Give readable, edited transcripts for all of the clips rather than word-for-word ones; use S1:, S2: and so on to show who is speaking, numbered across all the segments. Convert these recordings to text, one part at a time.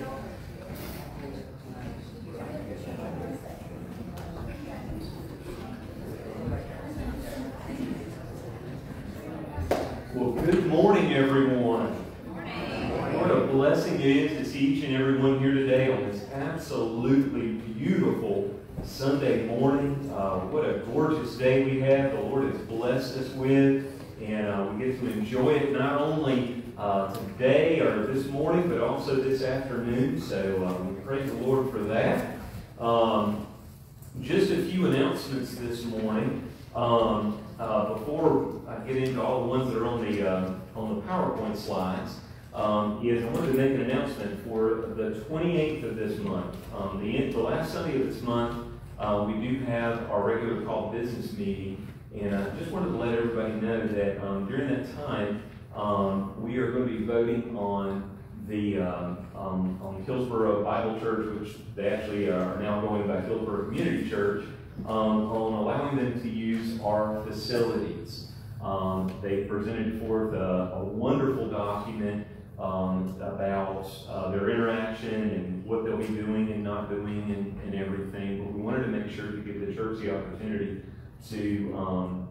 S1: Well, good morning, everyone. What a blessing it is to see each and every one here today on this absolutely beautiful Sunday morning. What a gorgeous day we have. The Lord has blessed us with, and we get to enjoy it not only today or this morning, but also this afternoon. So we praise the Lord for that. Just a few announcements this morning. Before I get into all the ones that are on the PowerPoint slides, is I wanted to make an announcement for the 28th of this month. The last Sunday of this month, we do have our regular call business meeting, and I just wanted to let everybody know that during that time, we are going to be voting on the Hillsborough Bible Church, which they actually are now going by Hillsborough Community Church, on allowing them to use our facilities. They presented forth a wonderful document about their interaction and what they'll be doing and not doing and everything. But we wanted to make sure to give the church the opportunity to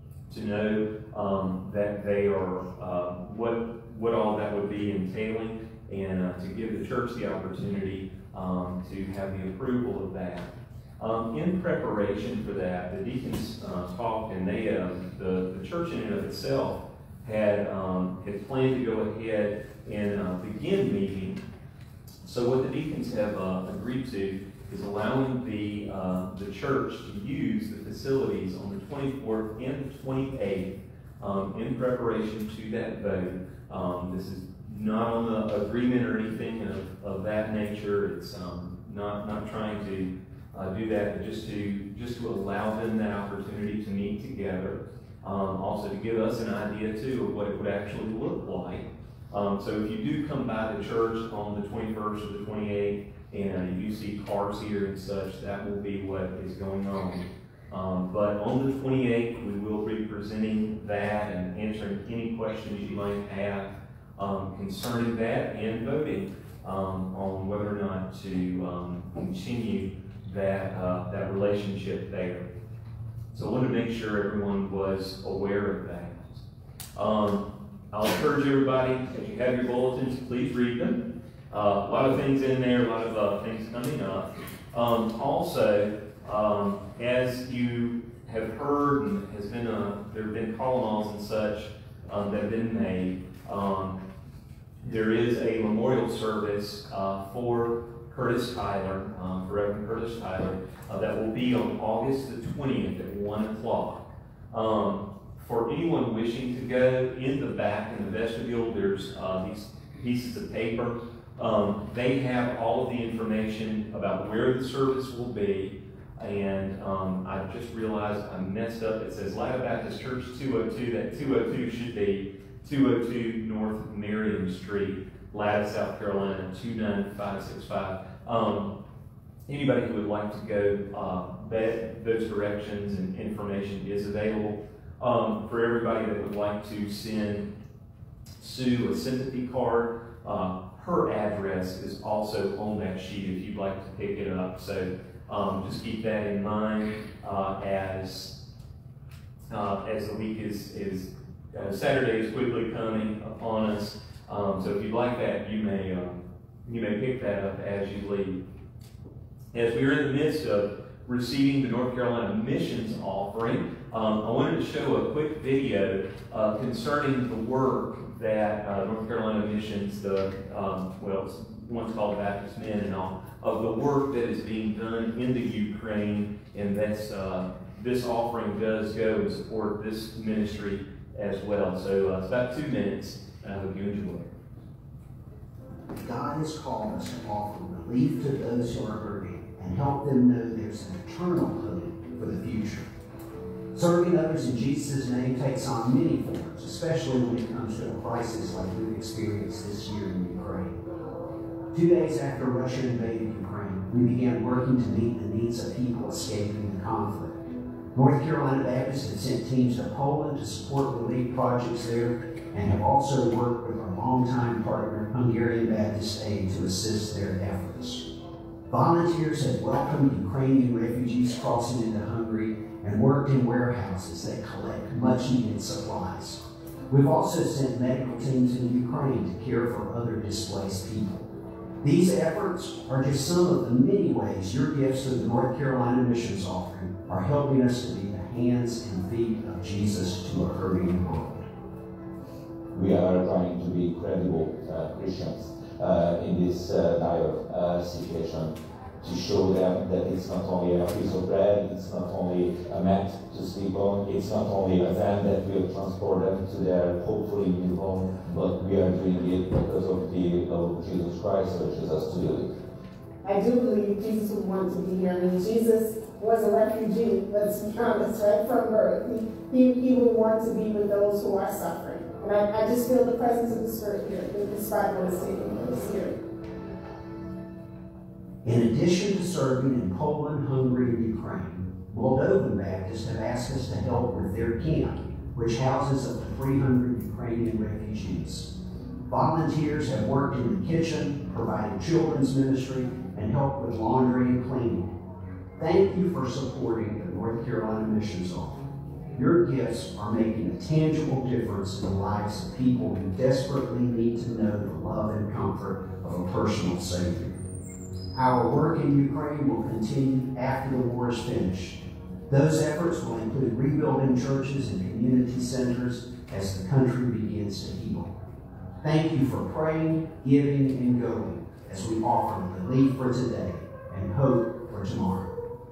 S1: know that they are what all that would be entailing, and to give the church the opportunity to have the approval of that. In preparation for that, the deacons talked, and they the church in and of itself had planned to go ahead and begin meeting. So what the deacons have agreed to is allowing the church to use the facilities on the 24th and the 28th in preparation to that vote. This is not on the agreement or anything of that nature. It's not trying to do that, but just to allow them that opportunity to meet together. Also to give us an idea too of what it would actually look like. So if you do come by the church on the 21st or the 28th, and you see cars here and such, that will be what is going on. But on the 28th, we will be presenting that and answering any questions you might have concerning that, and voting on whether or not to continue that relationship there. So I wanted to make sure everyone was aware of that. I'll encourage everybody, as you have your bulletins, please read them. A lot of things in there, a lot of things coming up. Also, as you have heard, and there have been call-ons and such that have been made, there is a memorial service for Curtis Tyler, for Reverend Curtis Tyler, that will be on August the 20th at 1 o'clock. For anyone wishing to go, in the back in the vestibule, there's these pieces of paper. They have all of the information about where the service will be, and I just realized I messed up. It says Light Baptist Church 202. That 202 should be 202 North Marion Street, Latta, South Carolina, 29565. Anybody who would like to go, those directions and information is available. For everybody that would like to send Sue a sympathy card, her address is also on that sheet if you'd like to pick it up. So just keep that in mind as the week is Saturday is quickly coming upon us. So if you'd like that, you may pick that up as you leave. As we are in the midst of receiving the North Carolina Missions Offering, I wanted to show a quick video concerning the work that North Carolina Missions, it's once called Baptist Men and all, of the work that is being done in the Ukraine, and that's this offering does go and support this ministry as well. So it's about 2 minutes, and I hope you enjoy it.
S2: God has called us to offer relief to those who are hurting and help them know there's an eternal hope for the future. Serving others in Jesus' name takes on many forms, especially when it comes to a crisis like we've experienced this year in Ukraine. 2 days after Russia invaded Ukraine, we began working to meet the needs of people escaping the conflict. North Carolina Baptists have sent teams to Poland to support relief projects there and have also worked with our longtime partner, Hungarian Baptist Aid, to assist their efforts. Volunteers have welcomed Ukrainian refugees crossing into Hungary and worked in warehouses that collect much-needed supplies. We've also sent medical teams into Ukraine to care for other displaced people. These efforts are just some of the many ways your gifts to the North Carolina Missions Offering are helping us to be the hands and feet of Jesus to a hurting world.
S3: We are trying to be credible Christians in this dire situation, to show them that it's not only a piece of bread, it's not only a mat to sleep on, it's not only a van that will transport them to their hopefully new home, but we are doing it because of the love of Jesus Christ, which is us to do it.
S4: I do believe Jesus would want to be here. I mean, Jesus was a refugee, let's be honest, right from birth. He would want to be with those who are suffering. And I just feel the presence of the Spirit here, despite what is taking place here.
S2: In addition to serving in Poland, Hungary, and Ukraine, Moldovan Baptists have asked us to help with their camp, which houses up to 300 Ukrainian refugees. Volunteers have worked in the kitchen, provided children's ministry, and helped with laundry and cleaning. Thank you for supporting the North Carolina Missions Offering. Your gifts are making a tangible difference in the lives of people who desperately need to know the love and comfort of a personal Savior. Our work in Ukraine will continue after the war is finished. Those efforts will include rebuilding churches and community centers as the country begins to heal. Thank you for praying, giving, and going as we offer relief for today and hope for tomorrow.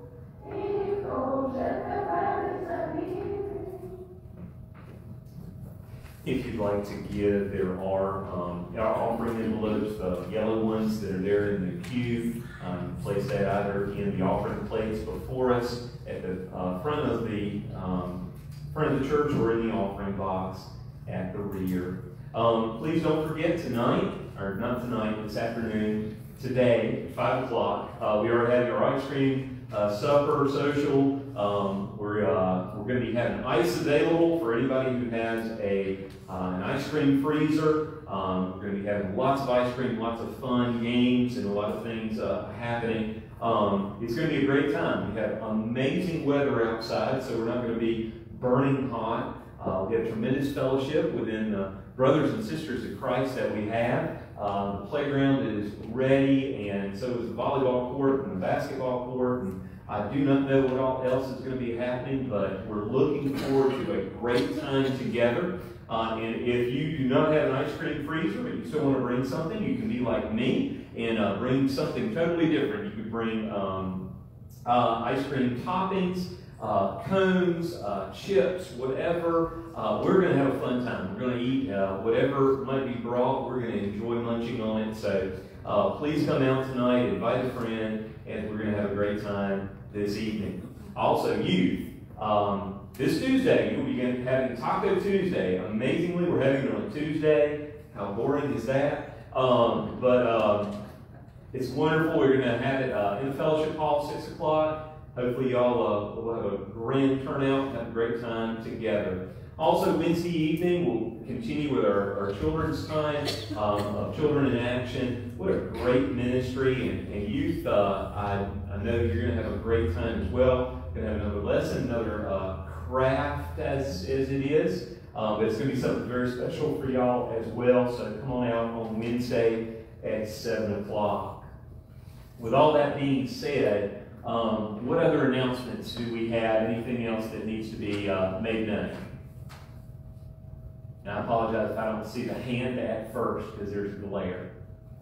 S1: If you'd like to give, there are our offering envelopes, the yellow ones that are there in the pew. Place that either in the offering plates before us at the front of the church, or in the offering box at the rear. Please don't forget tonight, or not tonight, this afternoon, today, at 5 o'clock, we are having our ice cream supper social. We're going to be having ice available for anybody who has an ice cream freezer. We're going to be having lots of ice cream, lots of fun games, and a lot of things happening. It's going to be a great time. We have amazing weather outside, so we're not going to be burning hot. We have tremendous fellowship within the brothers and sisters of Christ that we have. The playground is ready, and so is the volleyball court and the basketball court. And I do not know what all else is going to be happening, but we're looking forward to a great time together. And if you do not have an ice cream freezer, but you still want to bring something, you can be like me and bring something totally different. You could bring ice cream toppings, cones, chips, whatever. We're going to have a fun time. We're going to eat whatever might be brought. We're going to enjoy munching on it. So please come out tonight, invite a friend, and we're going to have a great time this evening. Also, youth. This Tuesday, you'll be having Taco Tuesday. Amazingly, we're having it on a Tuesday. How boring is that? But it's wonderful. We're going to have it in the fellowship hall, 6 o'clock. Hopefully, y'all will have a grand turnout, have a great time together. Also, Wednesday evening, we'll continue with our children's time of Children in Action. What a great ministry. And youth, I know you're going to have a great time as well. Going to have another lesson, another craft as it is. But it's going to be something very special for y'all as well. So come on out on Wednesday at 7 o'clock. With all that being said, what other announcements do we have? Anything else that needs to be made known? Now, I apologize if I don't see the hand at first because there's a glare.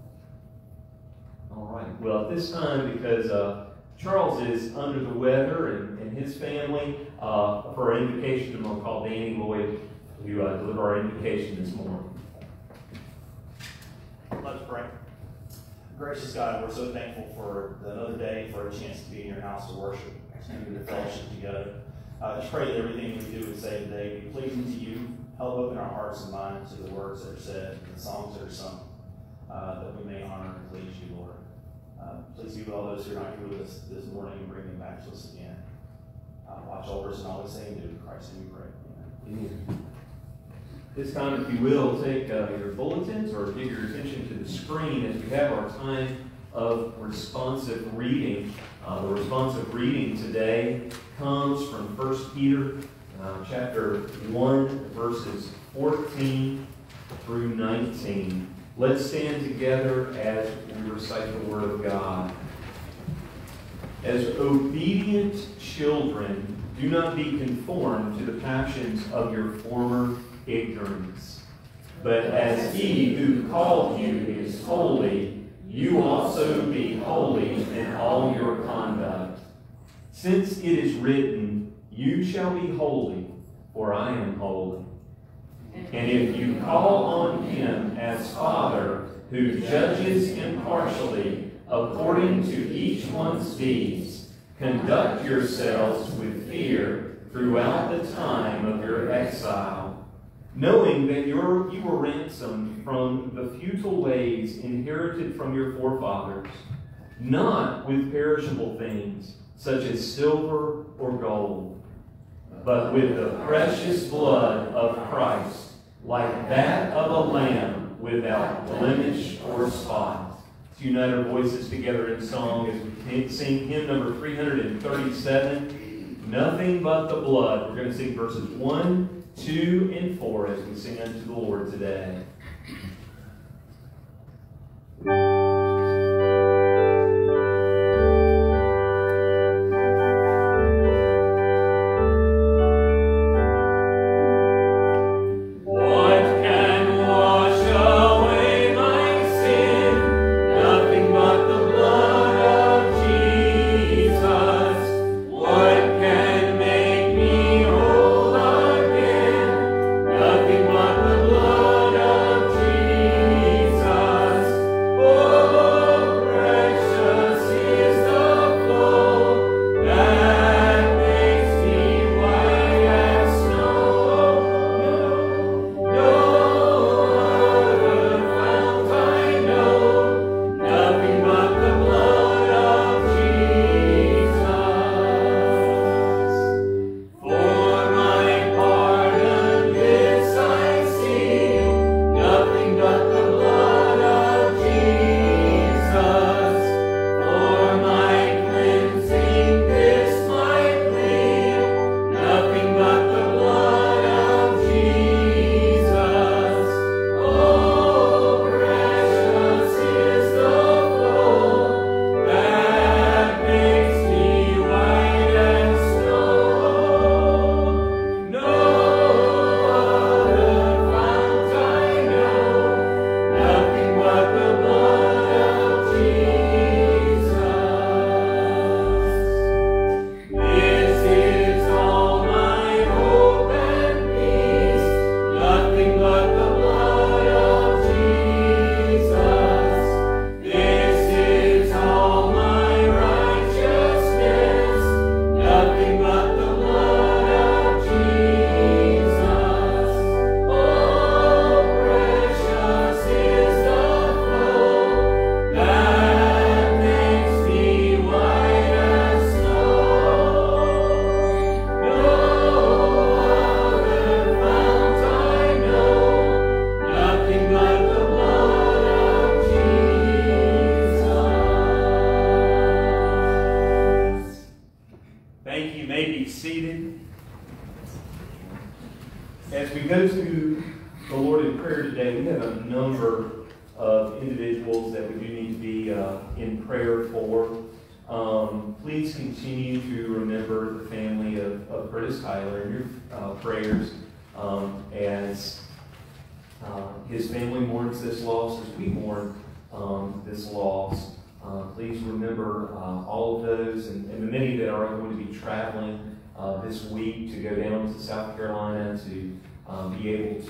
S1: All right. Well, at this time, because Charles is under the weather and his family, for our invocation, I'm going to call Danny Lloyd to deliver our invocation this morning.
S5: Let's pray. Gracious God, we're so thankful for another day, for a chance to be in your house to worship and to fellowship together. Just pray that everything we do and say today be pleasing to you. Help open our hearts and minds to the words that are said and the songs that are sung, that we may honor and please you, Lord. Please be with all those who are not here with us this morning and bring them back to us again. watch over us and always say and do. In Christ's name we pray. Amen.
S1: Amen. This time, if you will, take your bulletins or give your attention to the screen as we have our time of responsive reading. The responsive reading today comes from 1 Peter chapter 1, verses 14 through 19. Let's stand together as we recite the Word of God. As obedient children, do not be conformed to the passions of your former ignorance. But as He who called you is holy, you also be holy in all your conduct. Since it is written, you shall be holy, for I am holy. And if you call on Him as Father, who judges impartially according to each one's deeds, conduct yourselves with fear throughout the time of your exile, knowing that you were ransomed from the futile ways inherited from your forefathers, not with perishable things, such as silver or gold, but with the precious blood of Christ, like that of a lamb without blemish or spot. Let's unite our voices together in song as we sing hymn number 337, Nothing But the Blood. We're going to sing verses 1, 2, and 4 as we sing unto the Lord today. As we go to the Lord in prayer today, we have a number of individuals that we do need to be in prayer for. Please continue to remember the family of Curtis Tyler in your prayers as his family mourns this loss, as we mourn this loss. Please remember all of those and the many that are going to be traveling this week to go down to South Carolina to be able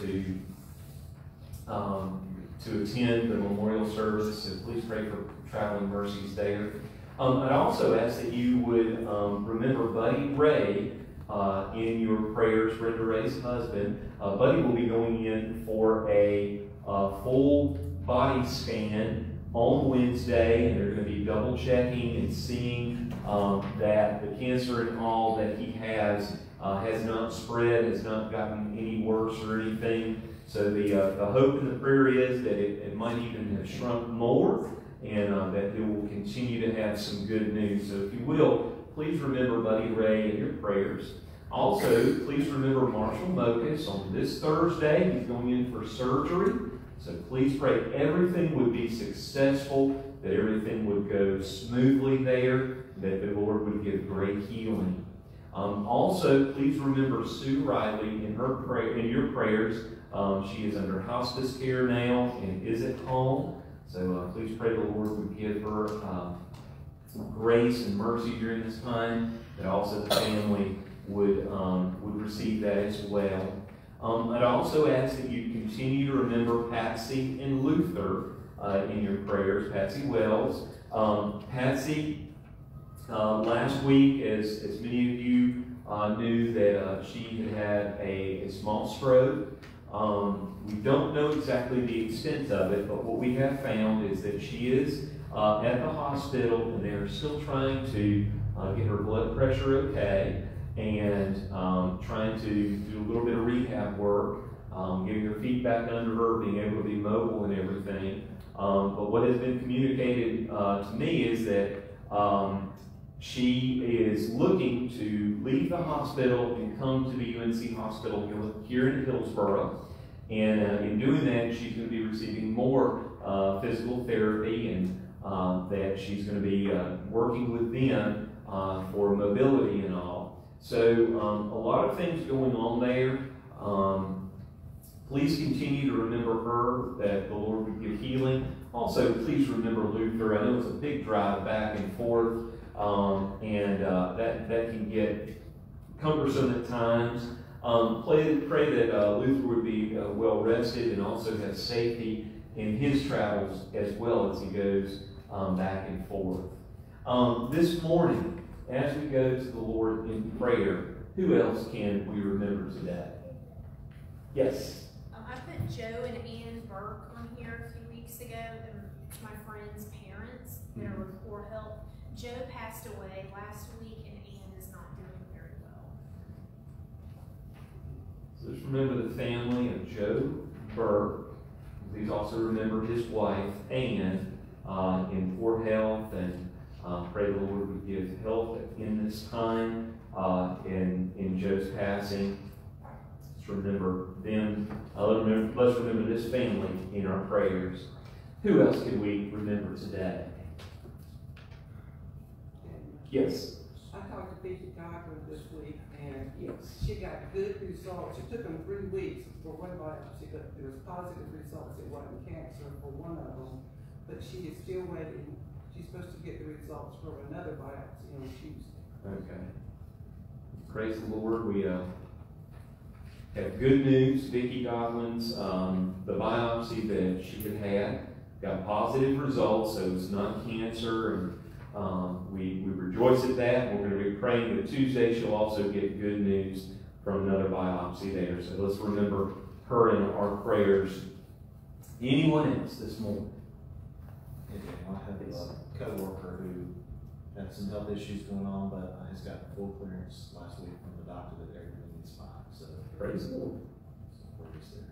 S1: to attend the memorial service. So please pray for traveling mercies there. I'd also ask that you would remember Buddy Ray in your prayers. Brenda Ray's husband. Buddy will be going in for a full body scan on Wednesday, and they're going to be double checking and seeing that the cancer and all that he has not spread, has not gotten any worse or anything. So the hope and the prayer is that it might even have shrunk more, and that he will continue to have some good news. So if you will, please remember Buddy Ray in your prayers. Also, please remember Marshall Mocus on this Thursday. He's going in for surgery. So please pray everything would be successful, that everything would go smoothly there, that the Lord would give great healing. Also, please remember Sue Riley in your prayers. She is under hospice care now and is at home. So please pray the Lord would give her grace and mercy during this time, that also the family would receive that as well. I'd also ask that you continue to remember Patsy and Luther in your prayers. Patsy Wells. Patsy, last week, as many of you knew, that she had a small stroke. We don't know exactly the extent of it, but what we have found is that she is at the hospital, and they are still trying to get her blood pressure okay, and trying to do a little bit of rehab work, getting her feet back under her, being able to be mobile and everything. But what has been communicated to me is that she is looking to leave the hospital and come to the UNC hospital here in Hillsborough. And in doing that, she's going to be receiving more physical therapy, and that she's going to be working with them for mobility and all. So a lot of things going on there. Please continue to remember her, that the Lord would give healing. Also, please remember Luther. I know it's a big drive back and forth, and that can get cumbersome at times. Pray that Luther would be well rested and also have safety in his travels as well as he goes back and forth. This morning, as we go to the Lord in prayer, who else can we remember today? Yes?
S6: I put Joe and Ann Burke on here a few weeks ago. They're my friend's parents that are with poor health. Joe passed away last week, and Ann is not doing very well.
S1: So just remember the family of Joe Burke. Please also remember his wife, Ann, in poor health, and pray the Lord would give health in this time, in Joe's passing. Let's remember them. Let's remember this family in our prayers. Who else can we remember today? Yes.
S7: I talked to Bishop Godwin this week, and she got good results. It took them 3 weeks for one biopsy, but there was positive results. It wasn't cancer for one of them, but she is still waiting. She's supposed to get the results for another biopsy on Tuesday.
S1: Okay. Praise the Lord. We have good news. Vicki Godwin's the biopsy that she had got positive results, so it's not cancer, and we rejoice at that. We're going to be praying that Tuesday she'll also get good news from another biopsy there. So let's remember her in our prayers. Anyone else this morning?
S8: I have a co-worker who had some health issues going on, but has got full clearance last week from the doctor that everything is fine. So
S1: Praise the Lord.
S8: We're just there.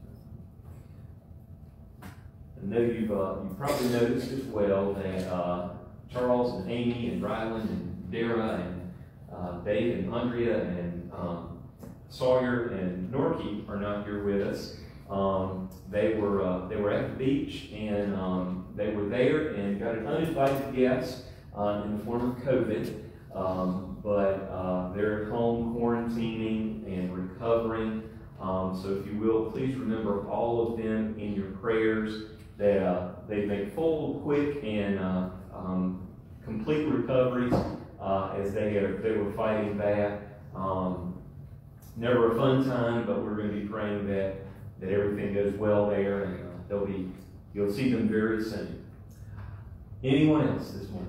S1: I know you've probably noticed as well that Charles and Amy and Ryland and Dara and Dave and Andrea and Sawyer and Norky are not here with us. They were at the beach, and they were there and got an uninvited guest in the form of COVID, but they're at home quarantining and recovering. So if you will, please remember all of them in your prayers, that they make full, quick, and complete recoveries as they were fighting that. Never a fun time, but we're going to be praying that everything goes well there, and you'll see them very soon. Anyone else this morning?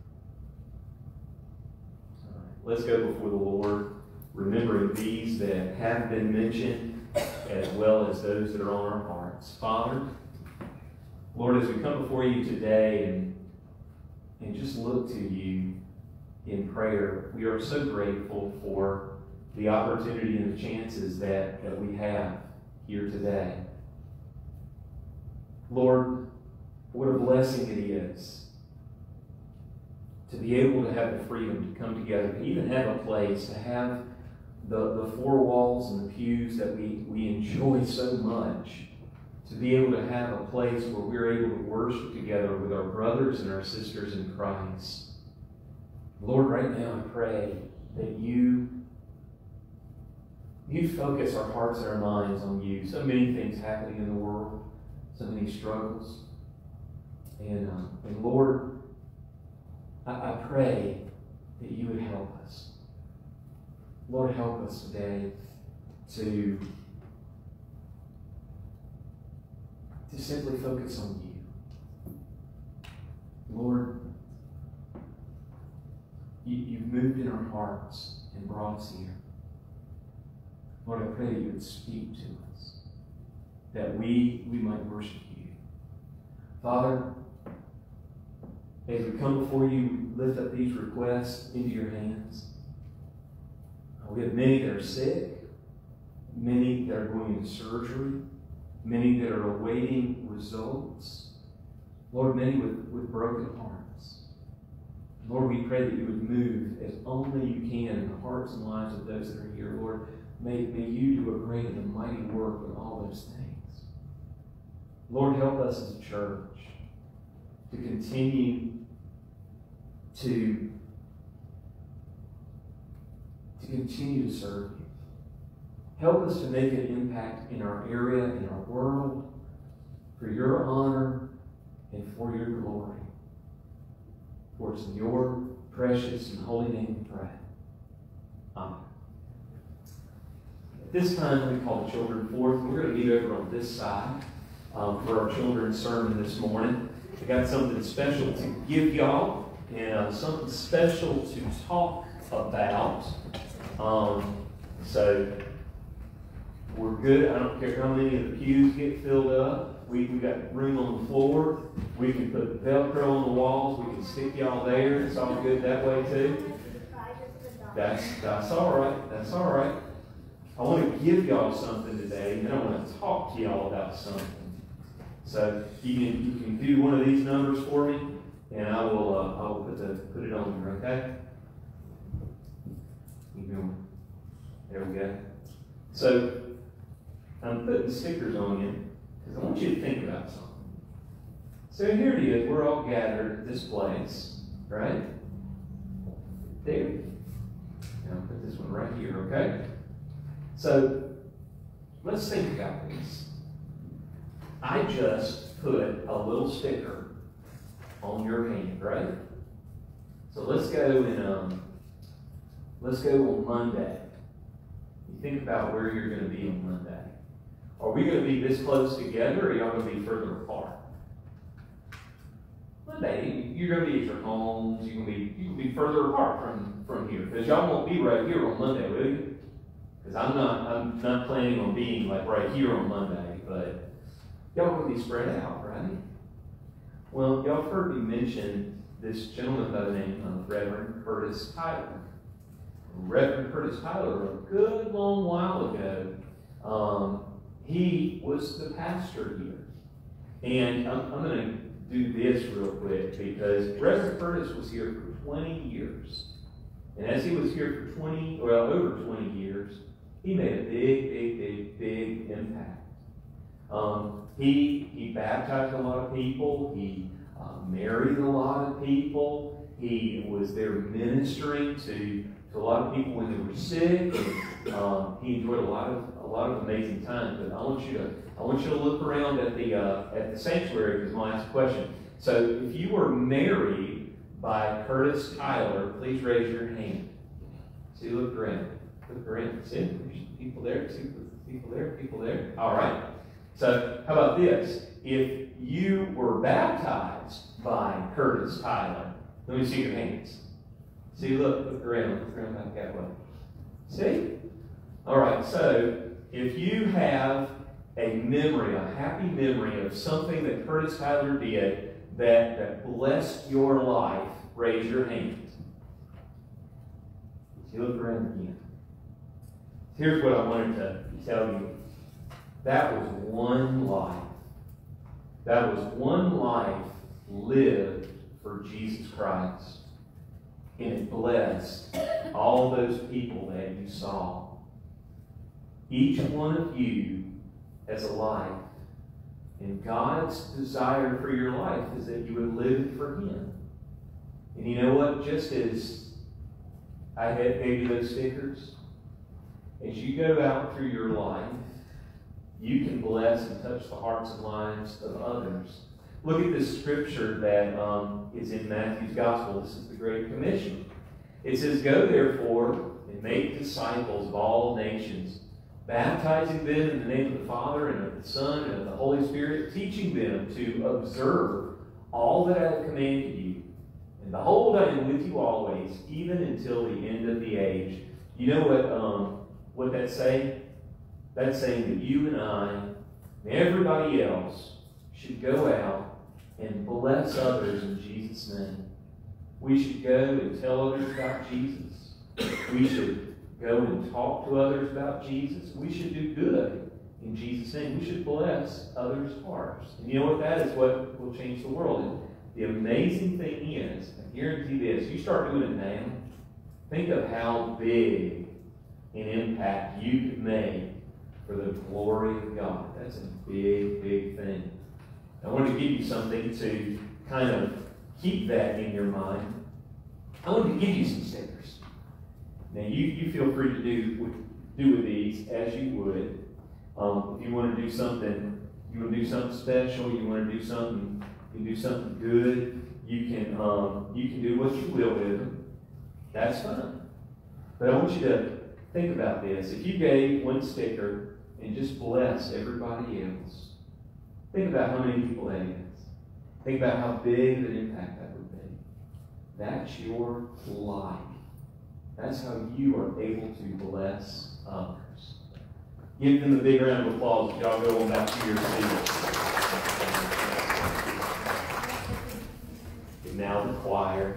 S1: All right, let's go before the Lord, remembering these that have been mentioned, as well as those that are on our hearts. Father, Lord, as we come before you today and just look to you in prayer, we are so grateful for the opportunity and the chances that we have here today. Lord, what a blessing it is to be able to have the freedom to come together, to even have a place, to have the four walls and the pews that we enjoy so much, to be able to have a place where we're able to worship together with our brothers and our sisters in Christ. Lord, right now I pray that you focus our hearts and our minds on you. So many things happening in the world, so many struggles. And Lord, I pray that you would help us. Lord, help us today to simply focus on you. Lord, you've moved in our hearts and brought us here. Lord, I pray that you would speak to us, that we might worship you. Father, as we come before you, we lift up these requests into your hands. We have many that are sick, many that are going into surgery, many that are awaiting results. Lord, many with broken hearts. Lord, we pray that you would move as only you can in the hearts and lives of those that are here. Lord, may you do a great and a mighty work in all those things. Lord, help us as a church to continue to serve you. Help us to make an impact in our area, in our world, for your honor and for your glory. For it's in your precious and holy name we pray. Amen. At this time, we call the children forth. We're going to meet over on this side for our children's sermon this morning. I got something special to give y'all and something special to talk about. So we're good. I don't care how many of the pews get filled up. We've got room on the floor. We can put Velcro on the walls. We can stick y'all there. It's all good that way too. That's all right. That's all right. I want to give y'all something today, and then I want to talk to y'all about something. So you can do one of these numbers for me, and I will put it on here. Okay. There we go. So I'm putting stickers on you because I want you to think about something. So here it is. We're all gathered at this place, right? There. Now I'll put this one right here, okay? So let's think about this. I just put a little sticker on your hand, right? So let's go on Monday. You think about where you're going to be on Monday. Are we going to be this close together, or are y'all going to be further apart? Monday, you're going to be at your homes. You can be further apart from here, because y'all won't be right here on Monday, will you? Because I'm not planning on being like right here on Monday, but y'all will be spread out, right? Well, y'all have heard me mention this gentleman by the name of Reverend Curtis Tyler. Reverend Curtis Tyler, a good long while ago, he was the pastor here. And I'm going to do this real quick because Reverend Curtis was here for 20 years. And as he was here for over 20 years, he made a big impact. He baptized a lot of people. He married a lot of people. He was there ministering to a lot of people when they were sick. And, he enjoyed a lot of amazing times. But I want you to look around at the sanctuary because I'm going to ask a question. So if you were married by Curtis Tyler, please raise your hand. See, look around. Look around. See, there's people there. See, people there. All right. So how about this? If you were baptized by Curtis Tyler, let me see your hands. See, look around back that way. See? All right, so if you have a memory, a happy memory of something that Curtis Tyler did that blessed your life, raise your hand. You look around again. Here's what I wanted to tell you. That was one life. That was one life lived for Jesus Christ. And it blessed all those people that you saw. Each one of you has a life. And God's desire for your life is that you would live it for Him. And you know what? Just as I gave you those stickers, as you go out through your life, you can bless and touch the hearts and lives of others. Look at this scripture that is in Matthew's Gospel. This is the Great Commission. It says, "Go therefore and make disciples of all nations, baptizing them in the name of the Father and of the Son and of the Holy Spirit, teaching them to observe all that I have commanded you. And behold, I am with you always, even until the end of the age." You know what that's saying? That's saying that you and I and everybody else should go out and bless others in Jesus' name. We should go and tell others about Jesus. We should go and talk to others about Jesus. We should do good in Jesus' name. We should bless others' hearts. And you know what? That is what will change the world. And the amazing thing is, I guarantee this, you start doing it now, think of how big an impact you could make for the glory of God. That's a big, big thing. I want to give you something to kind of keep that in your mind. I want to give you some stickers. Now, you feel free to do with these as you would. If you want to do something, special, you want to do something good, you can do what you will with them. That's fine. But I want you to think about this. If you gave one sticker and just blessed everybody else, think about how many people that is. Think about how big of an impact that would be. That's your life. That's how you are able to bless others. Give them a big round of applause as y'all go on back to your seats. And now the choir.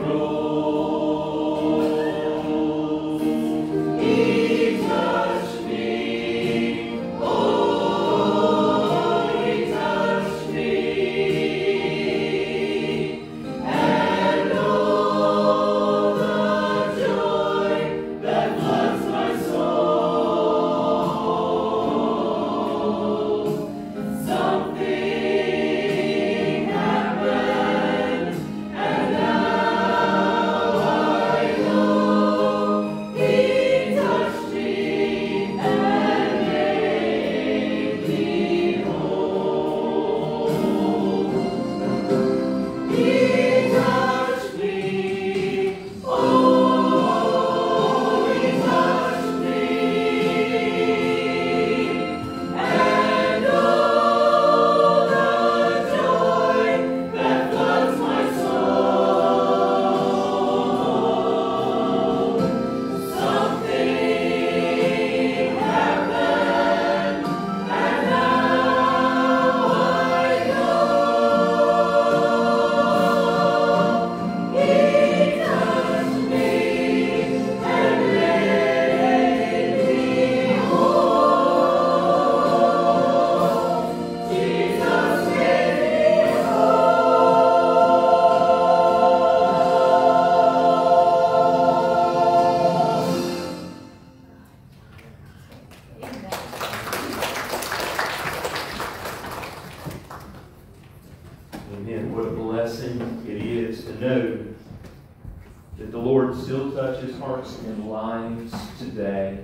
S1: Amen. What a blessing it is to know that the Lord still touches hearts and lives today.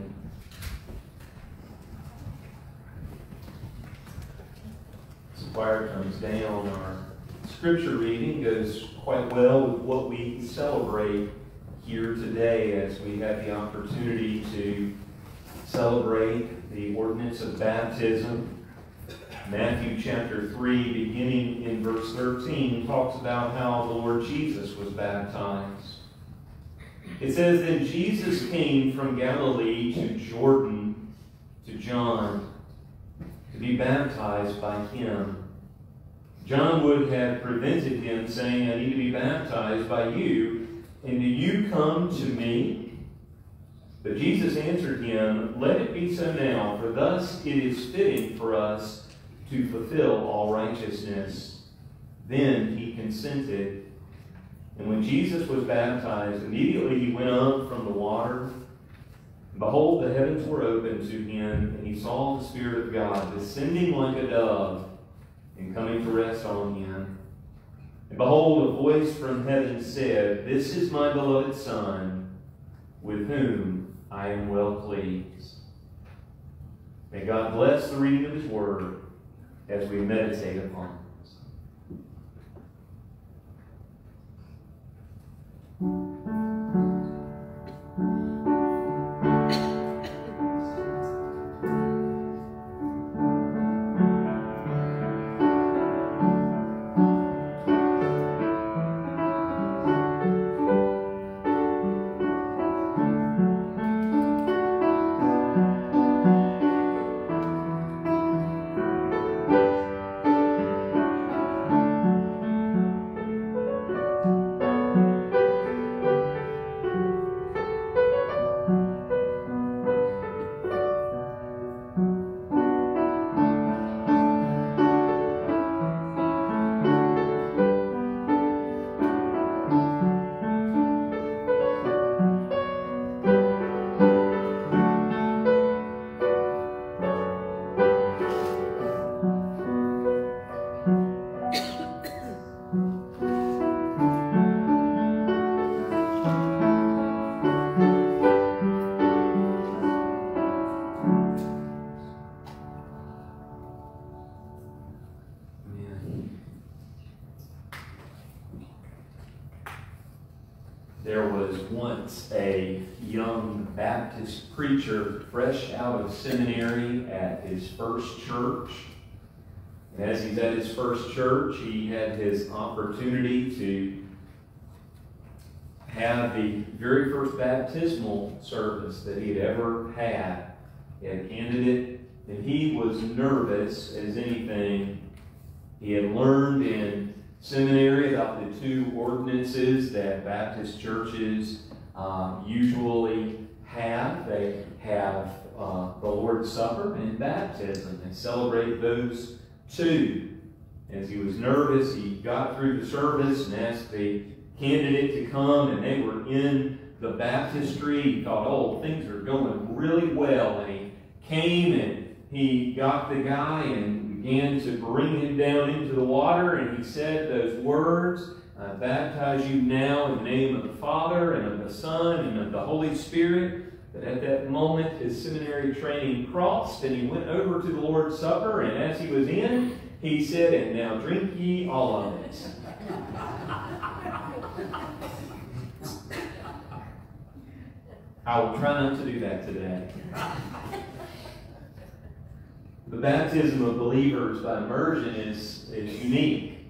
S1: As the choir comes down, our scripture reading goes quite well with what we celebrate here today as we have the opportunity to celebrate the ordinance of baptism. Matthew chapter 3, beginning in verse 13, talks about how the Lord Jesus was baptized. It says, "Then Jesus came from Galilee to Jordan to John to be baptized by him. John would have prevented him, saying, 'I need to be baptized by you, and do you come to me?' But Jesus answered him, 'Let it be so now, for thus it is fitting for us to fulfill all righteousness.' Then he consented. And when Jesus was baptized, immediately he went up from the water. And behold, the heavens were opened to him, and he saw the Spirit of God descending like a dove and coming to rest on him. And behold, a voice from heaven said, 'This is my beloved Son, with whom I am well pleased.'" May God bless the reading of his word as we meditate upon it. There was once a young Baptist preacher fresh out of seminary at his first church. And as he's at his first church, he had his opportunity to have the very first baptismal service that he had ever had. He had a candidate, and he was nervous as anything. He had learned in seminary about the two ordinances that Baptist churches usually have. They have the Lord's Supper and baptism. They celebrate those two. As he was nervous, he got through the service and asked the candidate to come, and they were in the baptistry. He thought, oh, things are going really well. And he came and he got the guy and began to bring him down into the water, and he said those words, I baptize you now in the name of the Father and of the Son and of the Holy Spirit. But at that moment, his seminary training crossed, and he went over to the Lord's Supper, and as he was in, he said, and now drink ye all of it. I will try not to do that today. The baptism of believers by immersion is unique.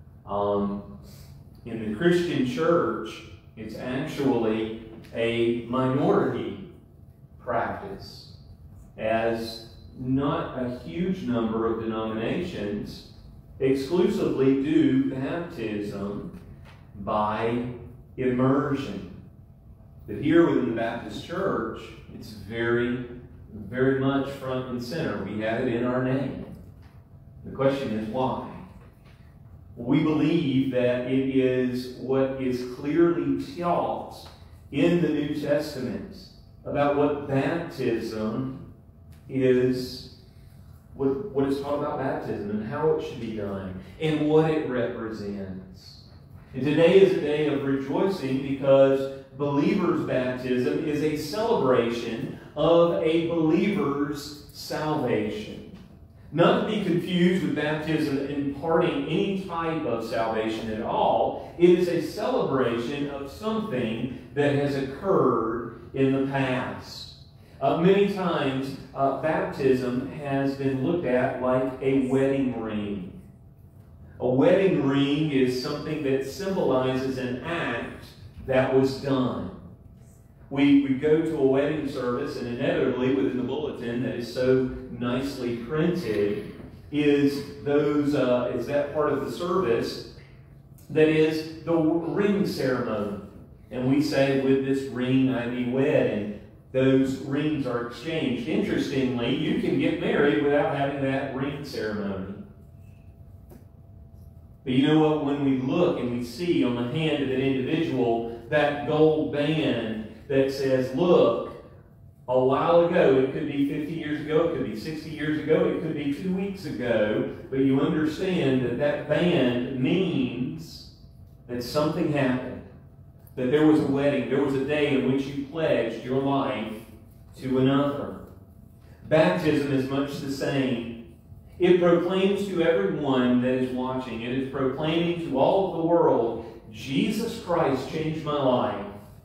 S1: In the Christian church, it's actually a minority practice, as not a huge number of denominations exclusively do baptism by immersion. But here within the Baptist church, it's very, very much front and center. We have it in our name. The question is why? We believe that it is what is clearly taught in the New Testament about what baptism is, what is taught about baptism and how it should be done and what it represents. And today is a day of rejoicing because believers' baptism is a celebration of a believer's salvation. Not to be confused with baptism imparting any type of salvation at all. It is a celebration of something that has occurred in the past. Many times, baptism has been looked at like a wedding ring. A wedding ring is something that symbolizes an act that was done. We go to a wedding service, and inevitably within the bulletin that is so nicely printed is that part of the service that is the ring ceremony. And we say, with this ring I be wed, and those rings are exchanged. Interestingly, you can get married without having that ring ceremony. But you know what? When we look and we see on the hand of an individual that gold band that says, look, a while ago, it could be 50 years ago, it could be 60 years ago, it could be 2 weeks ago, but you understand that that band means that something happened, that there was a wedding, there was a day in which you pledged your life to another. Baptism is much the same. It proclaims to everyone that is watching, it is proclaiming to all of the world, Jesus Christ changed my life,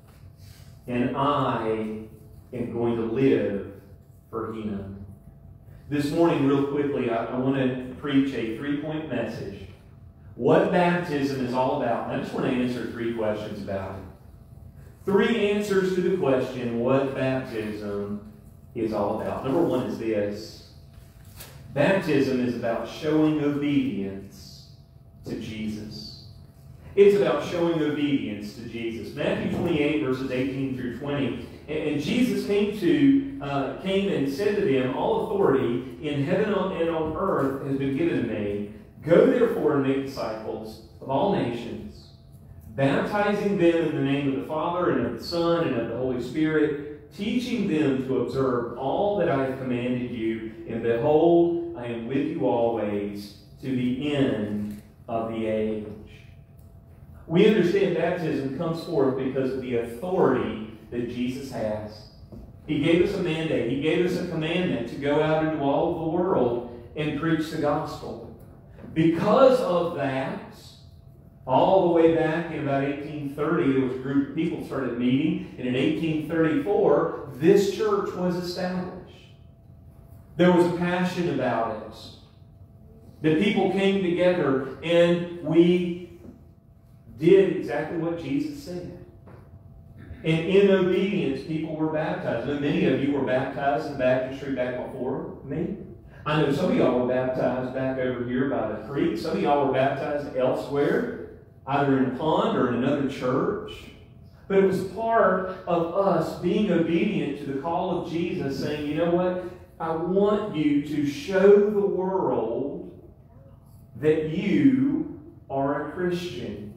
S1: and I am going to live for Him. This morning, real quickly, I want to preach a 3-point message. What baptism is all about. And I just want to answer 3 questions about it. 3 answers to the question, what baptism is all about. Number 1 is this. Baptism is about showing obedience to Jesus. It's about showing obedience to Jesus. Matthew 28, verses 18 through 20. And Jesus came and said to them, all authority in heaven and on earth has been given to me. Go therefore and make disciples of all nations, baptizing them in the name of the Father and of the Son and of the Holy Spirit, teaching them to observe all that I have commanded you. And behold, I am with you always to the end of the age. We understand baptism comes forth because of the authority that Jesus has. He gave us a mandate. He gave us a commandment to go out into all of the world and preach the gospel. Because of that, all the way back in about 1830, there was a group of people started meeting, and in 1834, this church was established. There was a passion about it. The people came together, and we did exactly what Jesus said. And in obedience, people were baptized. And many of you were baptized in baptistry back before me. I know some of y'all were baptized back over here by the creek. Some of y'all were baptized elsewhere, either in a pond or in another church. But it was part of us being obedient to the call of Jesus, saying, you know what? I want you to show the world that you are a Christian.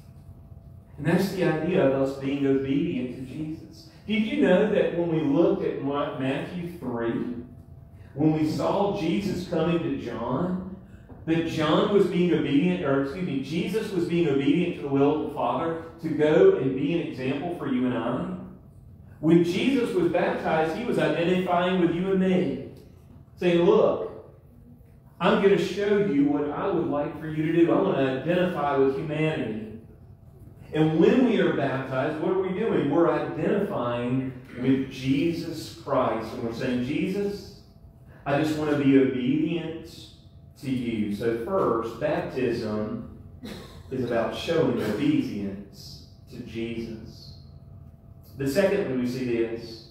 S1: And that's the idea of us being obedient to Jesus. Did you know that when we looked at Matthew 3, when we saw Jesus coming to John, that John was being obedient, Jesus was being obedient to the will of the Father to go and be an example for you and I? When Jesus was baptized, he was identifying with you and me, saying, look, I'm going to show you what I would like for you to do. I want to identify with humanity. And when we are baptized, what are we doing? We're identifying with Jesus Christ. And we're saying, Jesus, I just want to be obedient to you. So first, baptism is about showing obedience to Jesus. The second one we see this.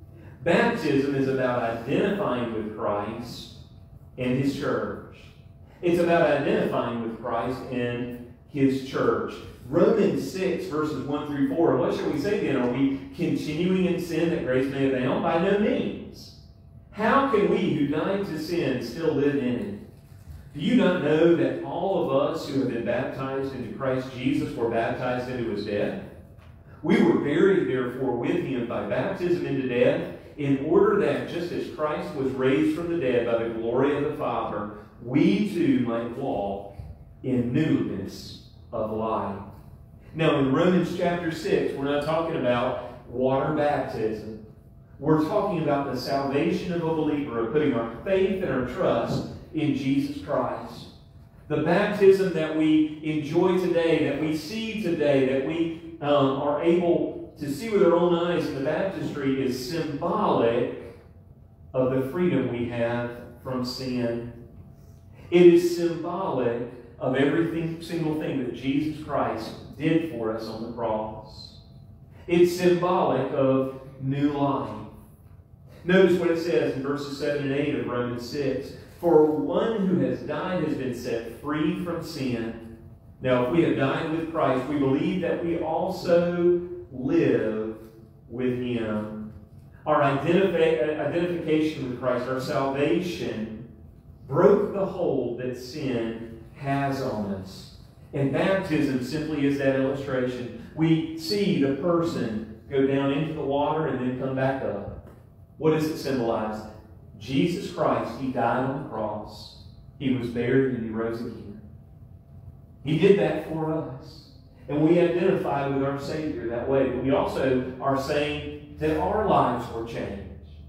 S1: Baptism is about identifying with Christ and His church. It's about identifying with Christ and His church. Romans 6, verses 1 through 4. What shall we say then? Are we continuing in sin that grace may abound? By no means. How can we who died to sin still live in it? Do you not know that all of us who have been baptized into Christ Jesus were baptized into His death? We were buried, therefore, with Him by baptism into death, in order that, just as Christ was raised from the dead by the glory of the Father, we too might walk in newness of life. Now, in Romans chapter 6, we're not talking about water baptism. We're talking about the salvation of a believer, of putting our faith and our trust in Jesus Christ. The baptism that we enjoy today, that we see today, that we are able to see with our own eyes in the baptistry is symbolic of the freedom we have from sin. It is symbolic of every single thing that Jesus Christ did for us on the cross. It's symbolic of new life. Notice what it says in verses 7 and 8 of Romans 6. For one who has died has been set free from sin. Now, if we have died with Christ, we believe that we also live with Him. Our identification with Christ, our salvation, broke the hold that sin has on us. And baptism simply is that illustration. We see the person go down into the water and then come back up. What does it symbolize? Jesus Christ, He died on the cross. He was buried and He rose again. He did that for us. And we identify with our Savior that way. But we also are saying that our lives were changed.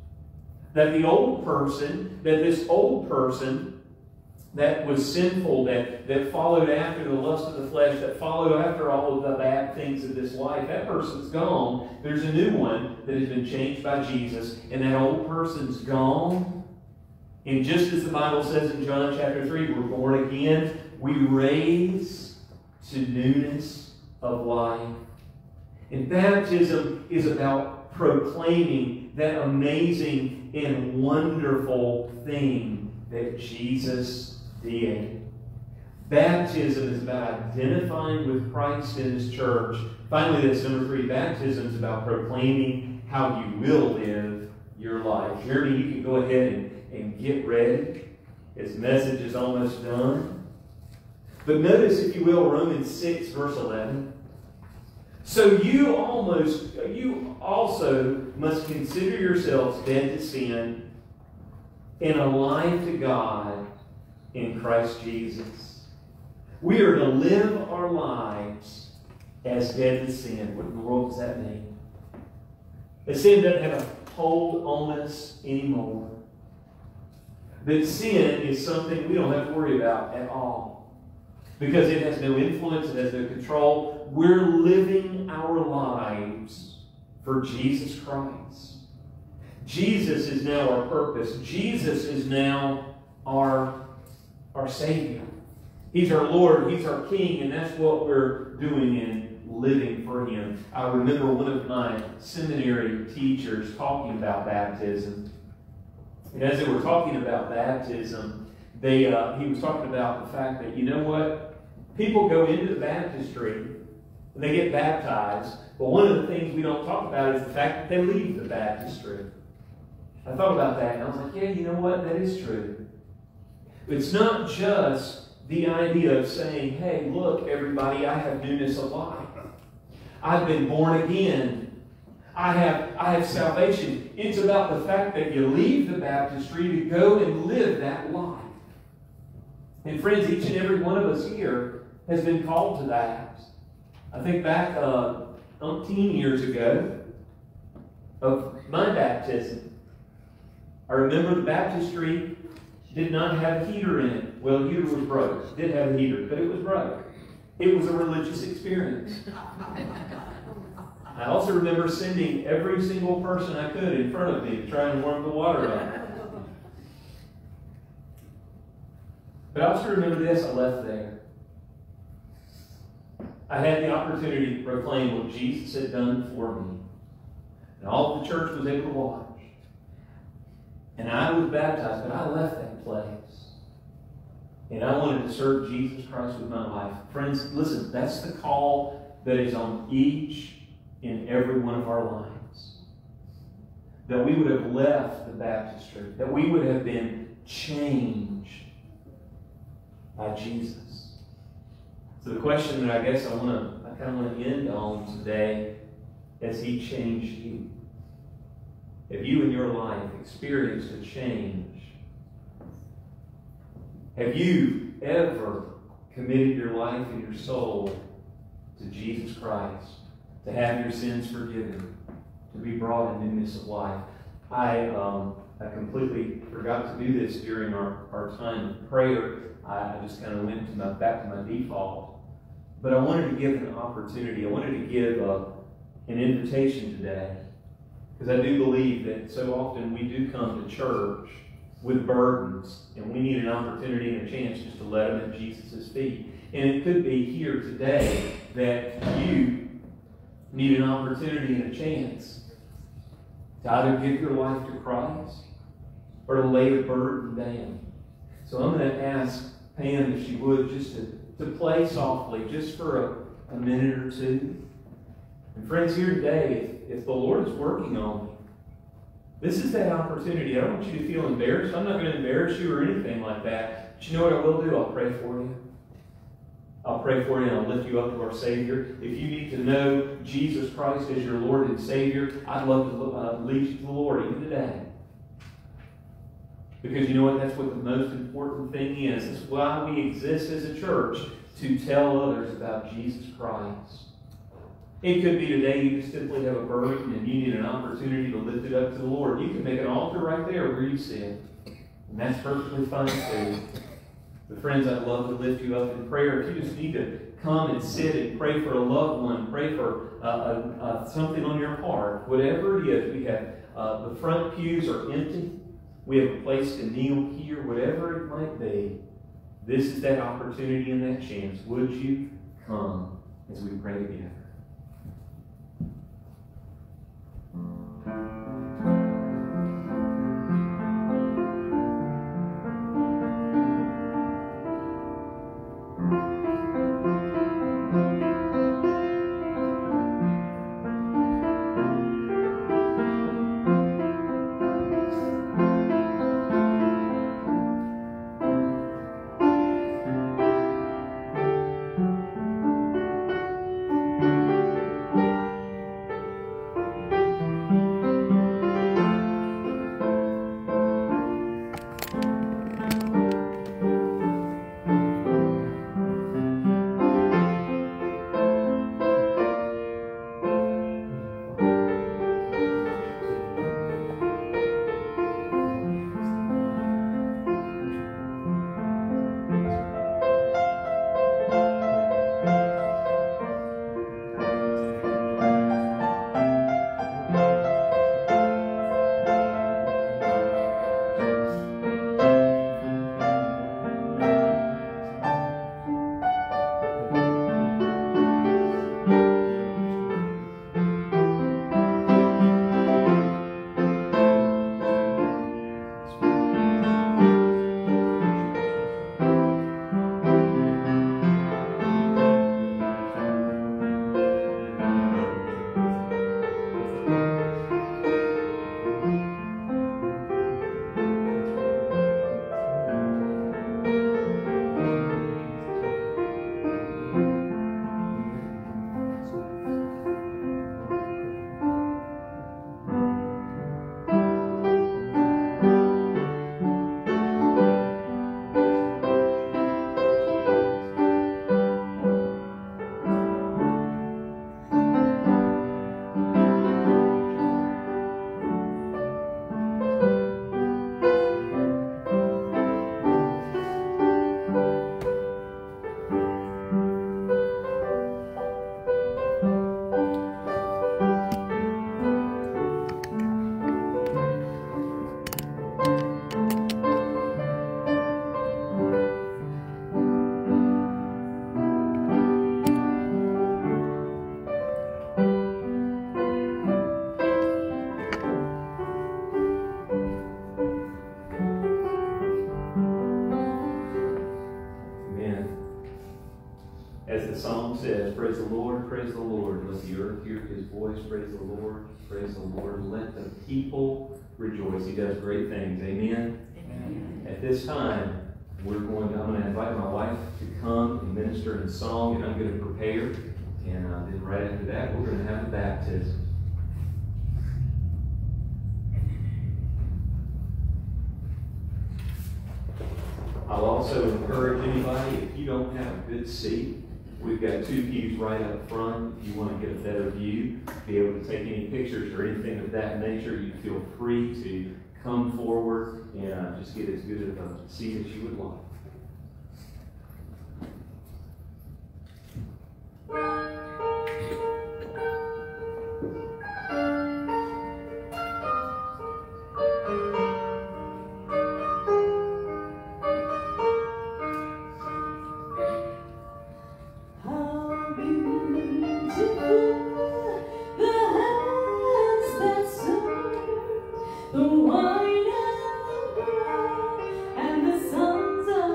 S1: That the old person, that this old person that was sinful, that followed after the lust of the flesh, that followed after all of the bad things of this life, that person's gone. There's a new one that has been changed by Jesus, and that old person's gone. And just as the Bible says in John chapter 3, we're born again, we raise to newness of life. And baptism is about proclaiming that amazing and wonderful thing that Jesus did. Baptism is about identifying with Christ and His church. Finally, that's number 3. Baptism is about proclaiming how you will live your life. Jeremy, you can go ahead and get ready. His message is almost done. But notice, if you will, Romans 6, verse 11. So you also must consider yourselves dead to sin and alive to God in Christ Jesus. We are to live our lives as dead to sin. What in the world does that mean? That sin doesn't have a hold on us anymore. That sin is something we don't have to worry about at all. Because it has no influence, it has no control. We're living our lives for Jesus Christ. Jesus is now our purpose. Jesus is now our Savior. He's our Lord. He's our King. And that's what we're doing in living for Him. I remember one of my seminary teachers talking about baptism. And as they were talking about baptism, he was talking about the fact that, you know what? People go into the baptistry and they get baptized, but one of the things we don't talk about is the fact that they leave the baptistry. I thought about that and I was like, yeah, you know what? That is true. It's not just the idea of saying, hey, look, everybody, I have newness of life. I've been born again. I have salvation. It's about the fact that you leave the baptistry to go and live that life. And friends, each and every one of us here has been called to that. I think back 18 years ago of my baptism. I remember the baptistry did not have a heater in it. Well, the heater was broke. It did have a heater, but it was broke. It was a religious experience. I also remember sending every single person I could in front of me to try and warm the water up. But I also remember this, I left there. I had the opportunity to proclaim what Jesus had done for me. And all of the church was able to watch. And I was baptized, but I left that place. And I wanted to serve Jesus Christ with my life. Friends, listen, that's the call that is on each and every one of our lives. That we would have left the baptistry. That we would have been changed by Jesus. So the question that I guess I kind of want to end on today, has He changed you? Have you in your life experienced a change? Have you ever committed your life and your soul to Jesus Christ, to have your sins forgiven, to be brought in newness of life? I completely forgot to do this during our time of prayer. I just kind of went back to my default. But I wanted to give an opportunity. I wanted to give an invitation today. Because I do believe that so often we do come to church with burdens, and we need an opportunity and a chance just to let them at Jesus' feet. And it could be here today that you need an opportunity and a chance to either give your life to Christ or to lay the burden down. So I'm going to ask Pam, if she would, just to play softly, just for a minute or two. And friends, here today, if the Lord is working on me, this is that opportunity. I don't want you to feel embarrassed. I'm not going to embarrass you or anything like that. But you know what I will do? I'll pray for you. I'll pray for you and I'll lift you up to our Savior. If you need to know Jesus Christ as your Lord and Savior, I'd love to lead you to the Lord even today. Because you know what? That's what the most important thing is. It's why we exist as a church, to tell others about Jesus Christ. It could be today you just simply have a burden and you need an opportunity to lift it up to the Lord. You can make an altar right there where you sit. And that's perfectly fine too. But friends, I'd love to lift you up in prayer. If you just need to come and sit and pray for a loved one, pray for something on your heart, whatever it is, we have the front pews are empty. We have a place to kneel here, whatever it might be. This is that opportunity and that chance. Would you come as we pray together? praise the Lord. Let the earth hear his voice. Praise the Lord. Praise the Lord. Let the people rejoice. He does great things. Amen? Amen. At this time, I'm going to invite my wife to come and minister in song, and I'm going to prepare. And then right after that, we're going to have the baptism. I'll also encourage anybody, if you don't have a good seat, we've got 2 pews right up front. If you want to get a better view, be able to take any pictures or anything of that nature, you feel free to come forward and just get as good of a seat as you would like.
S9: The wine and the bread and the sons of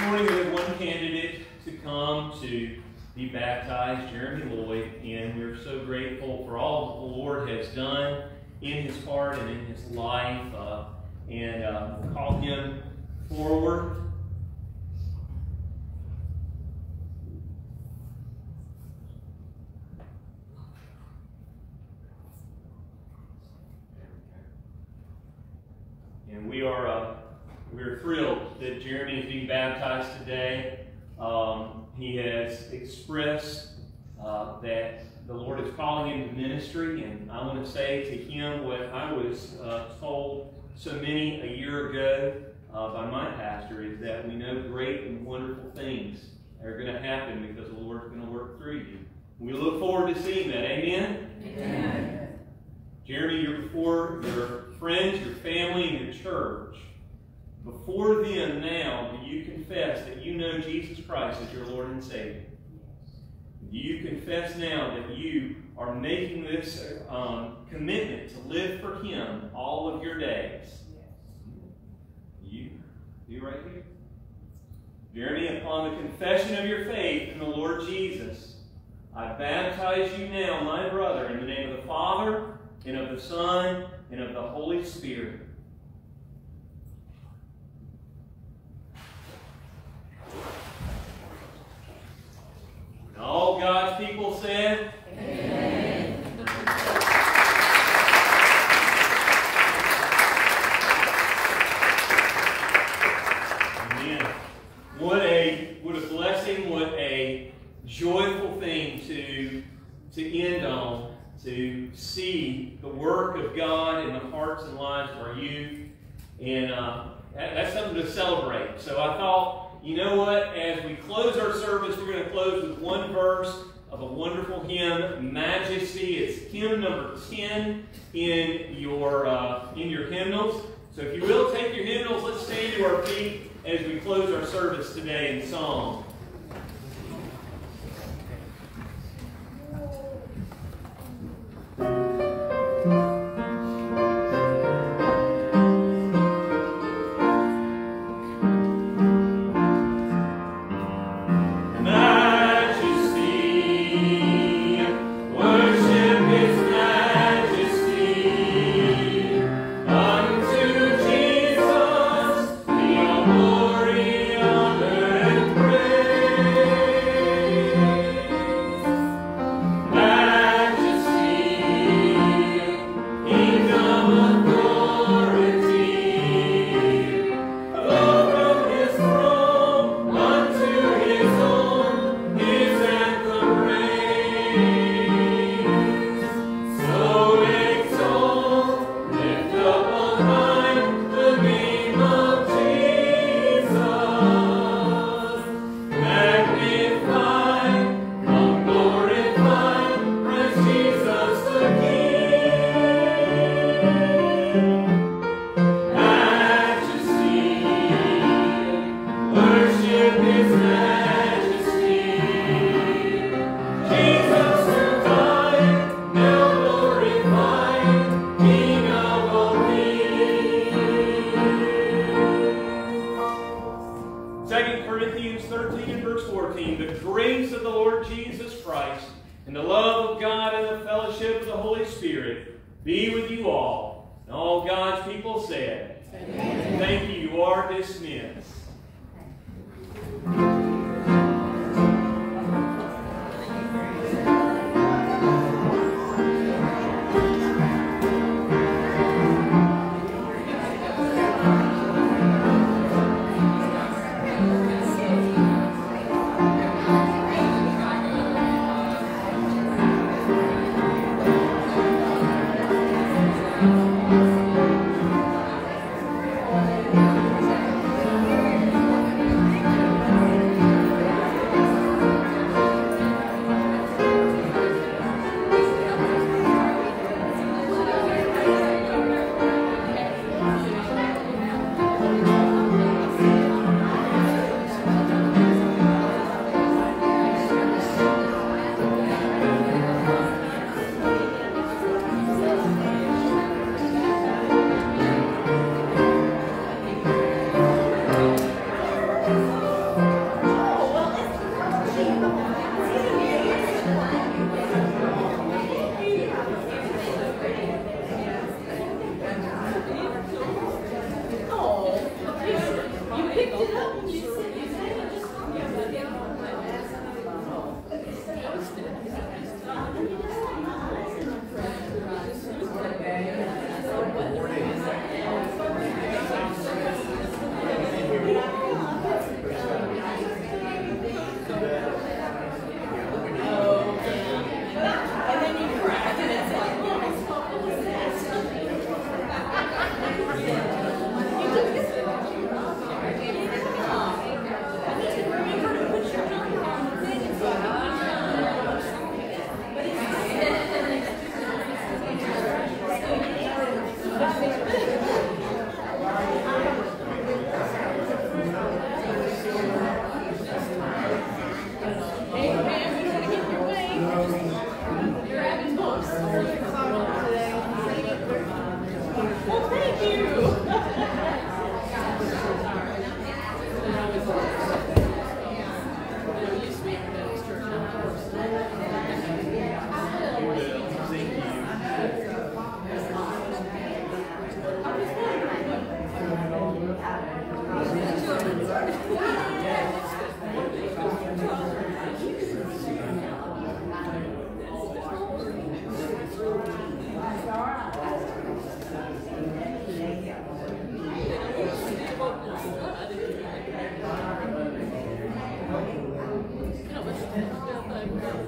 S1: morning we have one candidate to come to be baptized, Jeremy Lloyd, and we're so grateful for all that the Lord has done in his heart and in his life, and we'll call him forward. And we're thrilled that Jeremy is being baptized today. He has expressed that the Lord is calling him to ministry, and I want to say to him what I was told so many a year ago by my pastor, is that we know great and wonderful things are going to happen because the Lord's going to work through you. We look forward to seeing that. Amen? Amen. Jeremy, you're before your friends, your family, and your church. Before them now, do you confess that you know Jesus Christ as your Lord and Savior? Do you confess now that you are making this commitment to live for Him all of your days? You right here. Jeremy, upon the confession of your faith in the Lord Jesus, I baptize you now, my brother, in the name of the Father, and of the Son, and of the Holy Spirit. And all God's people said, Amen. Amen. What a blessing, what a joyful thing to end on, to see the work of God in the hearts and lives of our youth. And that's something to celebrate. So I thought, you know what? As we close our service, we're going to close with one verse of a wonderful hymn, Majesty. It's hymn number 10 in your hymnals. So if you will, take your hymnals. Let's stand to our feet as we close our service today in song. Be with you all. And all God's people said, Amen. Thank you. You are dismissed.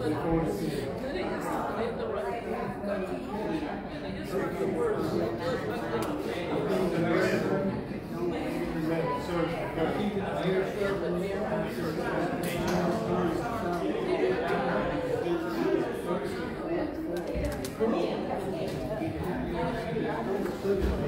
S9: Thank you.